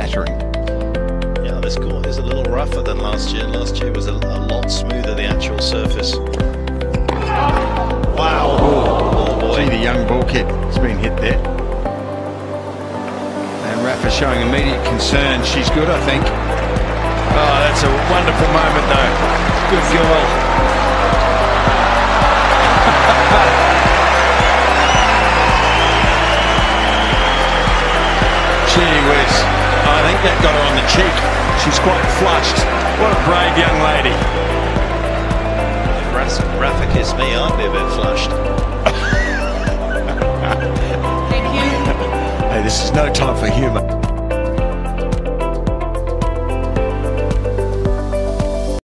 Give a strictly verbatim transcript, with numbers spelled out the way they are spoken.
battering. Yeah, this court is a little rougher than last year. Last year was a, a lot smoother, the actual surface. Wow. Oh, boy. See the young ball kid has been hit there. And Rafa showing immediate concern. She's good, I think. Oh, that's a wonderful moment, though. Good girl. Gee whiz. I think that got her on the cheek. She's quite flushed. What a brave young lady. If Rafa kissed me, I'd be a bit flushed. Thank you. Hey, this is no time for humour.